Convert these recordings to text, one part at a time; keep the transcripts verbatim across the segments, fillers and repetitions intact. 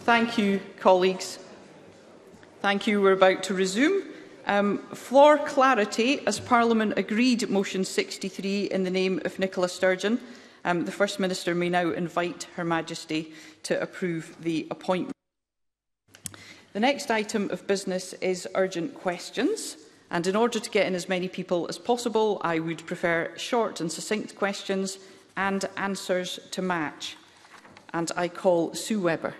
Thank you, colleagues. Thank you. We're about to resume. Um, for clarity, as Parliament agreed motion sixty-three in the name of Nicola Sturgeon, um, the First Minister may now invite Her Majesty to approve the appointment. The next item of business is urgent questions, and in order to get in as many people as possible, I would prefer short and succinct questions and answers to match. And I call Sue Webber.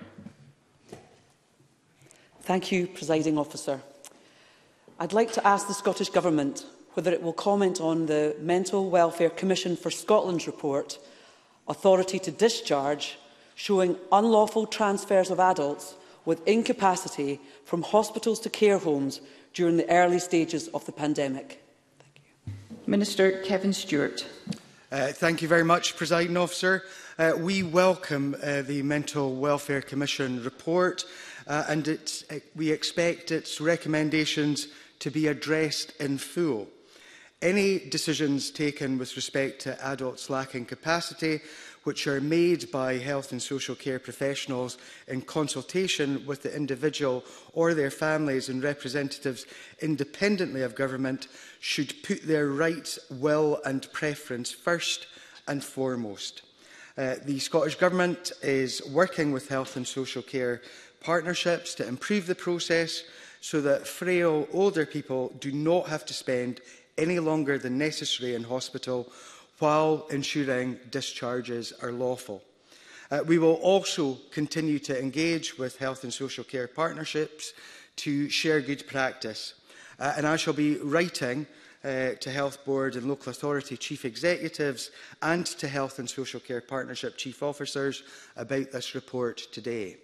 Thank you, Presiding Officer. I'd like to ask the Scottish Government whether it will comment on the Mental Welfare Commission for Scotland's report, Authority to Discharge, showing unlawful transfers of adults with incapacity from hospitals to care homes during the early stages of the pandemic. Thank you. Minister Kevin Stewart. Uh, thank you very much, Presiding Officer. Uh, we welcome uh, the Mental Welfare Commission report uh, and it, uh, we expect its recommendations to be addressed in full. Any decisions taken with respect to adults lacking capacity, which are made by health and social care professionals in consultation with the individual or their families and representatives independently of government, should put their rights, will and preference first and foremost. Uh, the Scottish Government is working with health and social care partnerships to improve the process so that frail older people do not have to spend any longer than necessary in hospital while ensuring discharges are lawful. Uh, we will also continue to engage with health and social care partnerships to share good practice. Uh, and I shall be writing uh, to Health Board and Local Authority Chief Executives and to Health and Social Care Partnership Chief Officers about this report today.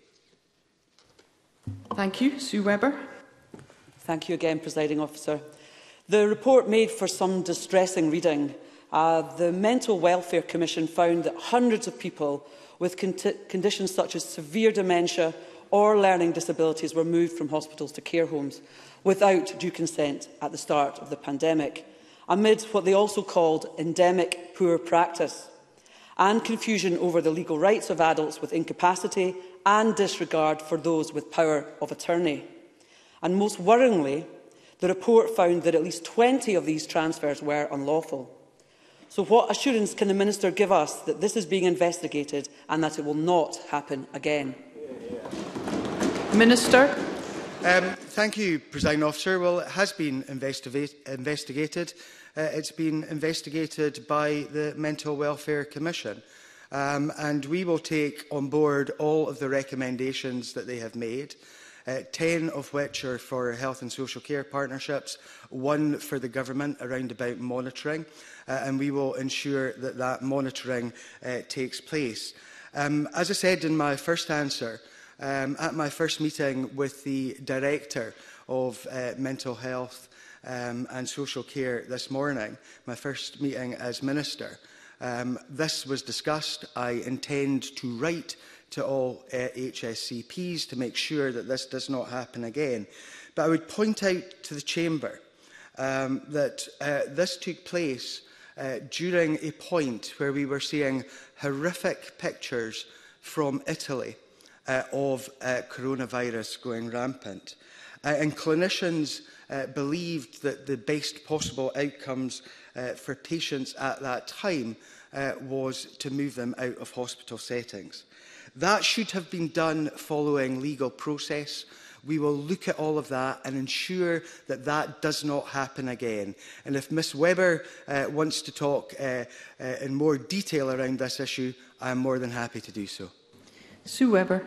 Thank you. Sue Webber. Thank you again, Presiding Officer. The report made for some distressing reading. Uh, the Mental Welfare Commission found that hundreds of people with con conditions such as severe dementia or learning disabilities were moved from hospitals to care homes without due consent at the start of the pandemic, amid what they also called endemic poor practice and confusion over the legal rights of adults with incapacity and disregard for those with power of attorney. And most worryingly, the report found that at least twenty of these transfers were unlawful. So what assurance can the Minister give us that this is being investigated and that it will not happen again? Minister. Um, thank you, Presiding Officer. Well, it has been investigated. Uh, it's been investigated by the Mental Welfare Commission. Um, and we will take on board all of the recommendations that they have made. Uh, ten of which are for health and social care partnerships, one for the government around about monitoring, uh, and we will ensure that that monitoring uh, takes place. Um, as I said in my first answer, um, at my first meeting with the Director of uh, Mental Health um, and Social Care this morning, my first meeting as Minister, um, this was discussed. I intend to write to all uh, H S C Ps to make sure that this does not happen again. But I would point out to the Chamber um, that uh, this took place uh, during a point where we were seeing horrific pictures from Italy uh, of uh, coronavirus going rampant. Uh, and clinicians uh, believed that the best possible outcomes uh, for patients at that time uh, was to move them out of hospital settings. That should have been done following legal process. We will look at all of that and ensure that that does not happen again. And if Miz Webber uh, wants to talk uh, uh, in more detail around this issue, I am more than happy to do so. Sue Webber.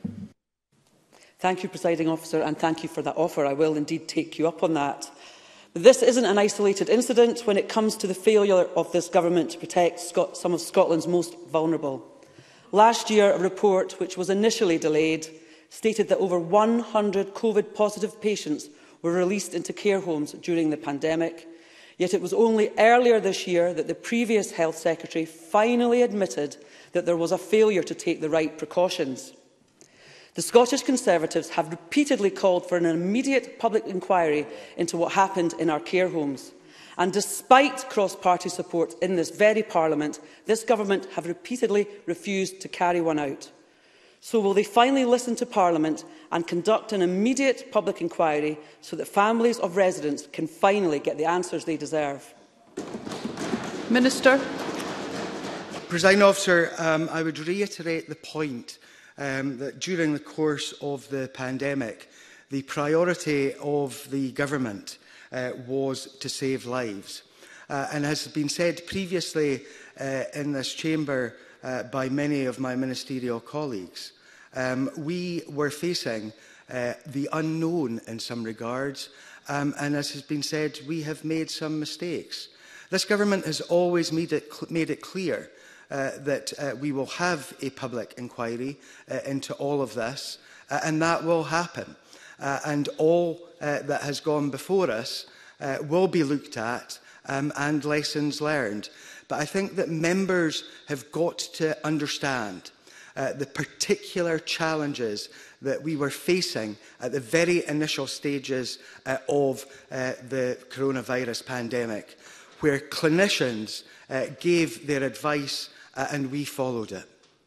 Thank you, Presiding Officer, and thank you for that offer. I will indeed take you up on that. But this isn't an isolated incident when it comes to the failure of this government to protect Scot- some of Scotland's most vulnerable. Last year, a report which was initially delayed stated that over one hundred COVID-positive patients were released into care homes during the pandemic. Yet it was only earlier this year that the previous Health Secretary finally admitted that there was a failure to take the right precautions. The Scottish Conservatives have repeatedly called for an immediate public inquiry into what happened in our care homes. And despite cross-party support in this very Parliament, this government have repeatedly refused to carry one out. So will they finally listen to Parliament and conduct an immediate public inquiry so that families of residents can finally get the answers they deserve? Minister. Presiding Officer, um, I would reiterate the point um, that during the course of the pandemic, the priority of the government uh, was to save lives. Uh, and as has been said previously uh, in this chamber uh, by many of my ministerial colleagues, um, we were facing uh, the unknown in some regards, um, and as has been said, we have made some mistakes. This government has always made it, made it clear uh, that uh, we will have a public inquiry uh, into all of this, uh, and that will happen. Uh, and all uh, that has gone before us uh, will be looked at um, and lessons learned. But I think that members have got to understand uh, the particular challenges that we were facing at the very initial stages uh, of uh, the coronavirus pandemic, where clinicians uh, gave their advice uh, and we followed it.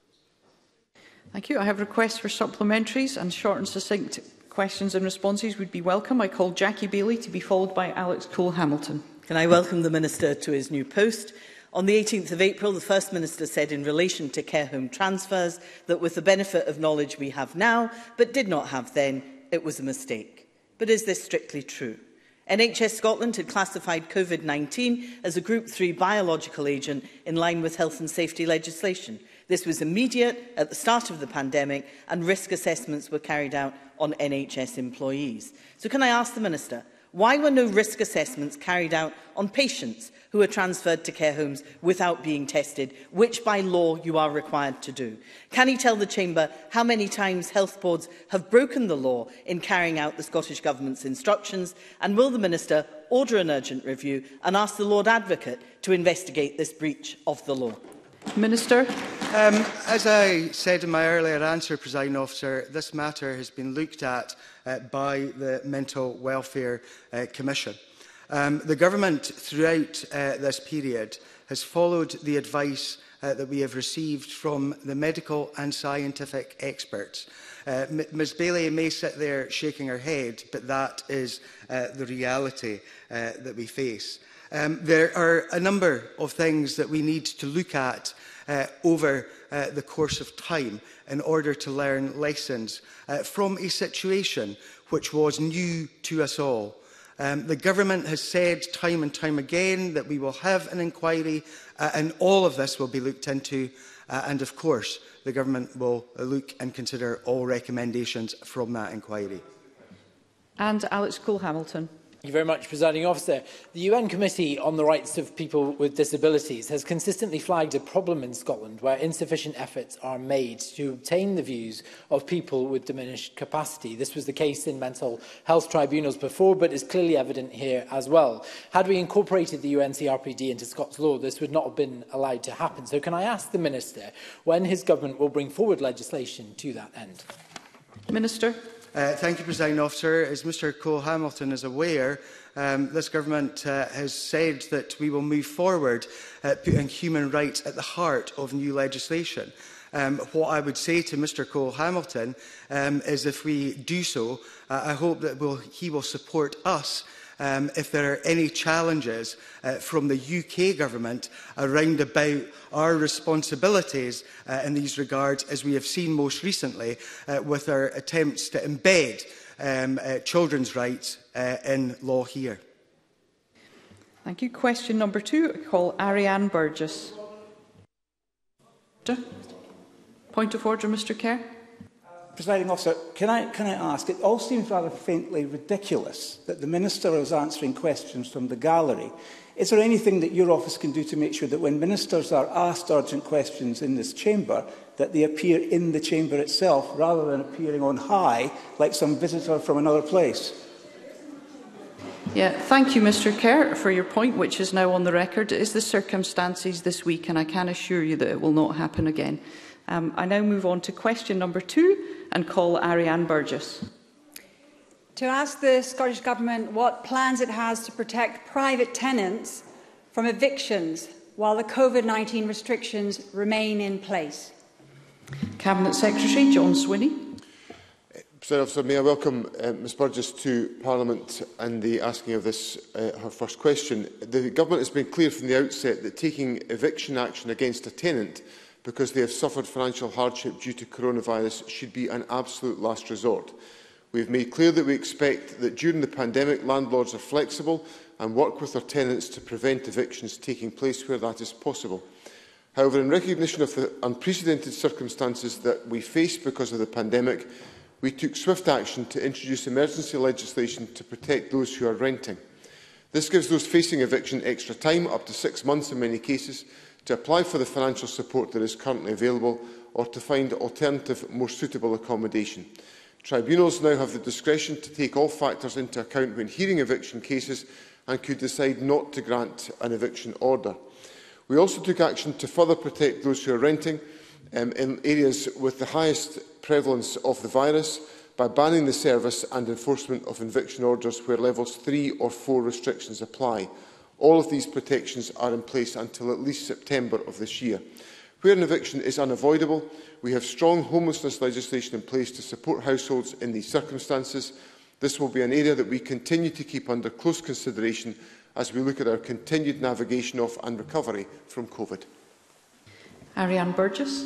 Thank you. I have requests for supplementaries, and short and succinct questions and responses would be welcome. I call Jackie Bailey to be followed by Alex Cole-Hamilton. Can I welcome the Minister to his new post? On the eighteenth of April, the First Minister said in relation to care home transfers that with the benefit of knowledge we have now, but did not have then, it was a mistake. But is this strictly true? N H S Scotland had classified COVID nineteen as a Group three biological agent in line with health and safety legislation. This was immediate at the start of the pandemic, and risk assessments were carried out on N H S employees. So can I ask the Minister, why were no risk assessments carried out on patients who were transferred to care homes without being tested, which by law you are required to do? Can he tell the Chamber how many times health boards have broken the law in carrying out the Scottish Government's instructions? And will the Minister order an urgent review and ask the Lord Advocate to investigate this breach of the law? Minister. Um, as I said in my earlier answer, Presiding Officer, this matter has been looked at uh, by the Mental Welfare uh, Commission. Um, the Government, throughout uh, this period, has followed the advice uh, that we have received from the medical and scientific experts. Uh, Ms Bailey may sit there shaking her head, but that is uh, the reality uh, that we face. Um, there are a number of things that we need to look at uh, over uh, the course of time in order to learn lessons uh, from a situation which was new to us all. Um, the Government has said time and time again that we will have an inquiry uh, and all of this will be looked into, uh, and of course the Government will look and consider all recommendations from that inquiry. And Alex Cole-Hamilton. Thank you very much, Presiding Officer. The U N Committee on the Rights of People with Disabilities has consistently flagged a problem in Scotland where insufficient efforts are made to obtain the views of people with diminished capacity. This was the case in mental health tribunals before, but is clearly evident here as well. Had we incorporated the U N C R P D into Scots law, this would not have been allowed to happen. So can I ask the Minister when his government will bring forward legislation to that end? Minister. Uh, thank you, Presiding Officer. As Mr Cole-Hamilton is aware, um, this Government uh, has said that we will move forward uh, putting human rights at the heart of new legislation. Um, what I would say to Mr Cole-Hamilton um, is if we do so, uh, I hope that we'll, he will support us Um, if there are any challenges uh, from the U K Government around about our responsibilities uh, in these regards, as we have seen most recently uh, with our attempts to embed um, uh, children's rights uh, in law here. Thank you. Question number two, I call Ariane Burgess. Point of order, Mr Kerr. Presiding Officer, can I, can I ask, it all seems rather faintly ridiculous that the Minister is answering questions from the gallery. Is there anything that your office can do to make sure that when ministers are asked urgent questions in this chamber, that they appear in the chamber itself rather than appearing on high like some visitor from another place? Yeah, thank you, Mr Kerr, for your point, which is now on the record. It is the circumstances this week, and I can assure you that it will not happen again. Um, I now move on to question number two and call Ariane Burgess. To ask the Scottish Government what plans it has to protect private tenants from evictions while the COVID nineteen restrictions remain in place. Cabinet Secretary John Swinney. President Officer, may I welcome uh, Ms Burgess to Parliament and the asking of this, uh, her first question. The Government has been clear from the outset that taking eviction action against a tenant because they have suffered financial hardship due to coronavirus should be an absolute last resort. We have made clear that we expect that during the pandemic landlords are flexible and work with their tenants to prevent evictions taking place where that is possible. However, in recognition of the unprecedented circumstances that we face because of the pandemic, we took swift action to introduce emergency legislation to protect those who are renting. This gives those facing eviction extra time, up to six months in many cases, to apply for the financial support that is currently available or to find alternative, more suitable accommodation. Tribunals now have the discretion to take all factors into account when hearing eviction cases and could decide not to grant an eviction order. We also took action to further protect those who are renting um, in areas with the highest prevalence of the virus by banning the service and enforcement of eviction orders where levels three or four restrictions apply. All of these protections are in place until at least September of this year. Where an eviction is unavoidable, we have strong homelessness legislation in place to support households in these circumstances. This will be an area that we continue to keep under close consideration as we look at our continued navigation of and recovery from COVID. Ariane Burgess.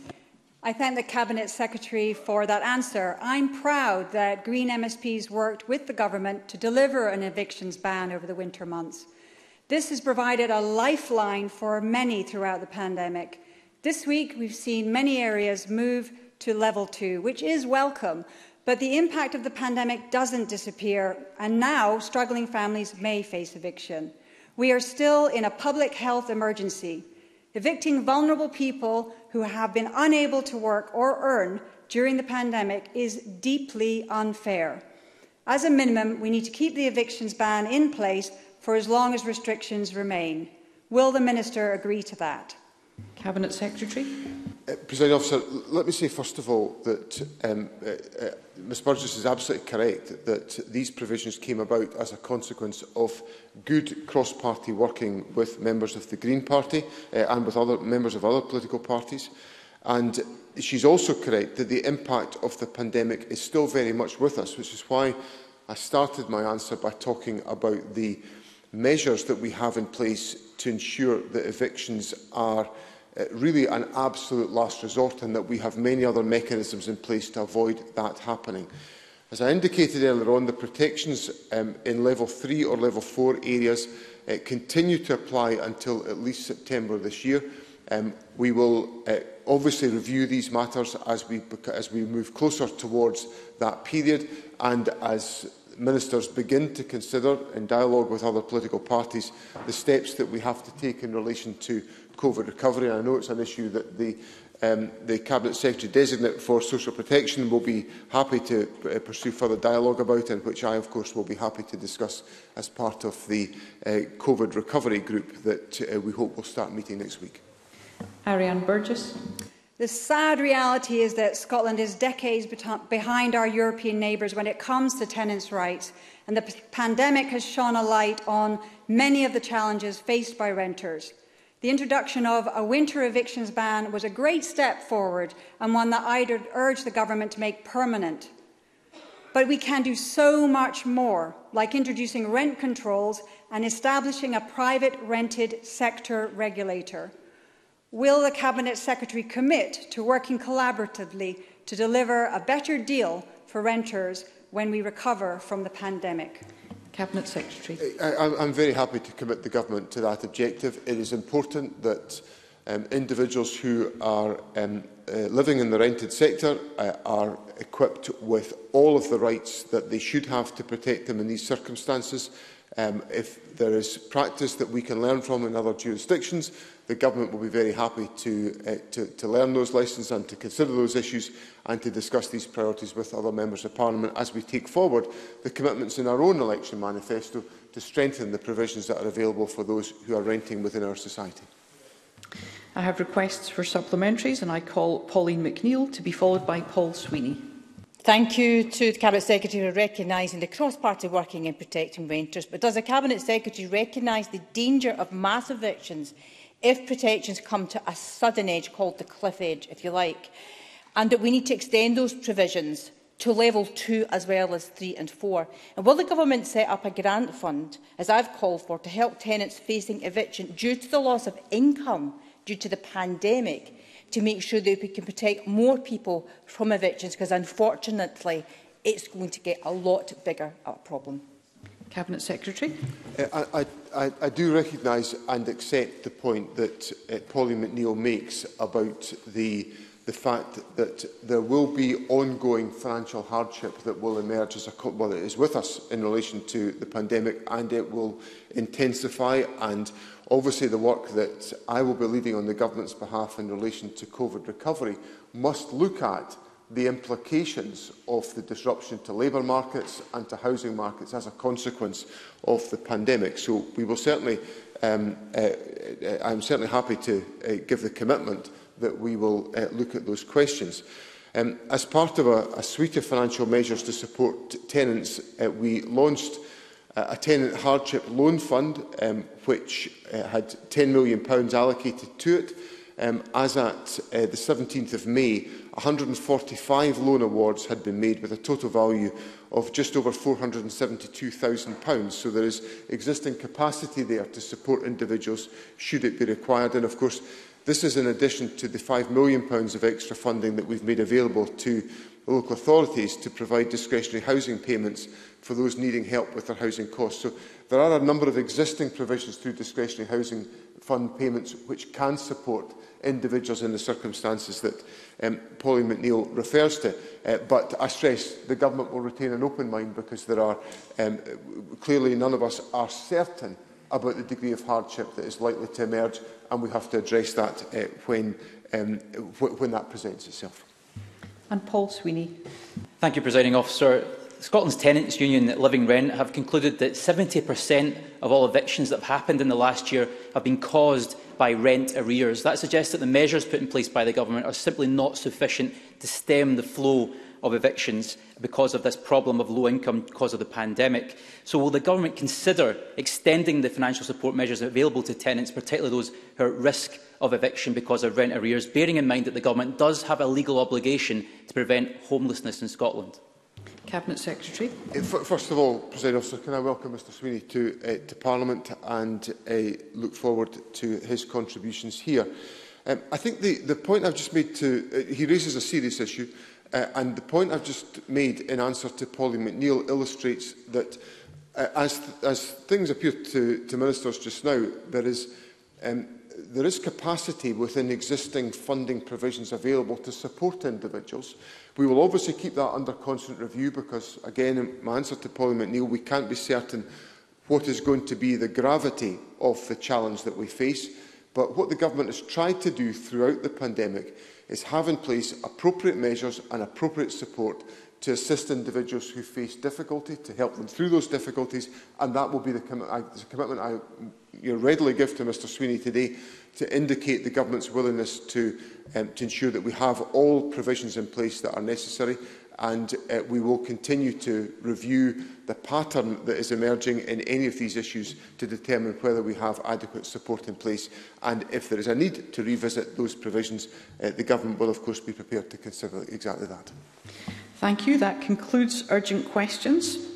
I thank the Cabinet Secretary for that answer. I'm proud that Green M S Ps worked with the Government to deliver an evictions ban over the winter months. This has provided a lifeline for many throughout the pandemic. This week, we've seen many areas move to level two, which is welcome, but the impact of the pandemic doesn't disappear, and now struggling families may face eviction. We are still in a public health emergency. Evicting vulnerable people who have been unable to work or earn during the pandemic is deeply unfair. As a minimum, we need to keep the evictions ban in place for as long as restrictions remain. Will the Minister agree to that? Cabinet Secretary. Uh, Presiding Officer, let me say first of all that um, uh, uh, Ms Burgess is absolutely correct that these provisions came about as a consequence of good cross-party working with members of the Green Party uh, and with other members of other political parties. And she's also correct that the impact of the pandemic is still very much with us, which is why I started my answer by talking about the measures that we have in place to ensure that evictions are uh, really an absolute last resort and that we have many other mechanisms in place to avoid that happening. As I indicated earlier on, the protections um, in level three or level four areas uh, continue to apply until at least September this year. Um, we will uh, obviously review these matters as we, as we move closer towards that period and as Ministers begin to consider, in dialogue with other political parties, the steps that we have to take in relation to COVID recovery. And I know it's an issue that the, um, the Cabinet Secretary Designate for Social Protection will be happy to uh, pursue further dialogue about, and which I, of course, will be happy to discuss as part of the uh, COVID recovery group that uh, we hope will start meeting next week. Ariane Burgess. The sad reality is that Scotland is decades behind our European neighbours when it comes to tenants' rights, and the pandemic has shone a light on many of the challenges faced by renters. The introduction of a winter evictions ban was a great step forward and one that I'd urge the Government to make permanent. But we can do so much more, like introducing rent controls and establishing a private rented sector regulator. Will the Cabinet Secretary commit to working collaboratively to deliver a better deal for renters when we recover from the pandemic? Cabinet Secretary. I, I'm very happy to commit the Government to that objective. It is important that um, individuals who are um, uh, living in the rented sector uh, are equipped with all of the rights that they should have to protect them in these circumstances. Um, if there is practice that we can learn from in other jurisdictions, the Government will be very happy to, uh, to, to learn those lessons and to consider those issues and to discuss these priorities with other Members of Parliament as we take forward the commitments in our own election manifesto to strengthen the provisions that are available for those who are renting within our society. I have requests for supplementaries, and I call Pauline McNeill to be followed by Paul Sweeney. Thank you to the Cabinet Secretary for recognising the cross-party working in protecting renters. But does the Cabinet Secretary recognise the danger of mass evictions if protections come to a sudden edge, called the cliff edge, if you like, and that we need to extend those provisions to level two as well as three and four. And will the government set up a grant fund, as I've called for, to help tenants facing eviction due to the loss of income due to the pandemic, to make sure that we can protect more people from evictions, because unfortunately it's going to get a lot bigger a problem. Cabinet Secretary. Uh, I, I, I do recognise and accept the point that uh, Polly McNeill makes about the, the fact that there will be ongoing financial hardship that will emerge as a well, it is with us in relation to the pandemic, and it will intensify. And obviously the work that I will be leading on the government's behalf in relation to COVID recovery must look at the implications of the disruption to labour markets and to housing markets as a consequence of the pandemic. So we will certainly, um, uh, I'm certainly happy to uh, give the commitment that we will uh, look at those questions. Um, as part of a, a suite of financial measures to support tenants, uh, we launched uh, a tenant hardship loan fund, um, which uh, had ten million pounds allocated to it. Um, as at uh, the seventeenth of May, one hundred and forty-five loan awards had been made with a total value of just over four hundred and seventy-two thousand pounds. So there is existing capacity there to support individuals should it be required. And of course, this is in addition to the five million pounds of extra funding that we've made available to the local authorities to provide discretionary housing payments for those needing help with their housing costs. So there are a number of existing provisions through discretionary housing fund payments which can support individuals in the circumstances that um, Polly McNeill refers to. Uh, but I stress the government will retain an open mind, because there are um, clearly none of us are certain about the degree of hardship that is likely to emerge, and we have to address that uh, when, um, wh when that presents itself. And Paul Sweeney. Thank you, Presiding Officer. Scotland's Tenants' Union, Living Rent, have concluded that seventy percent of all evictions that have happened in the last year have been caused by rent arrears. That suggests that the measures put in place by the government are simply not sufficient to stem the flow of evictions because of this problem of low income because of the pandemic. So will the government consider extending the financial support measures available to tenants, particularly those who are at risk of eviction because of rent arrears, bearing in mind that the government does have a legal obligation to prevent homelessness in Scotland? Cabinet Secretary. First of all, President Officer, can I welcome Mr Sweeney to, uh, to Parliament and uh, look forward to his contributions here. Um, I think the, the point I've just made to, uh, he raises a serious issue, uh, and the point I've just made in answer to Polly McNeill illustrates that uh, as, th as things appear to, to ministers just now, there is, um, there is capacity within existing funding provisions available to support individuals. We will obviously keep that under constant review because, again, in my answer to Polly McNeill, we can't be certain what is going to be the gravity of the challenge that we face. But what the government has tried to do throughout the pandemic is have in place appropriate measures and appropriate support to assist individuals who face difficulty, to help them through those difficulties, and that will be the, com I, the commitment I you know, readily give to Mr Sweeney today, to indicate the government's willingness to, um, to ensure that we have all provisions in place that are necessary, and uh, we will continue to review the pattern that is emerging in any of these issues to determine whether we have adequate support in place. And if there is a need to revisit those provisions, uh, the government will of course be prepared to consider exactly that. Thank you. That concludes urgent questions.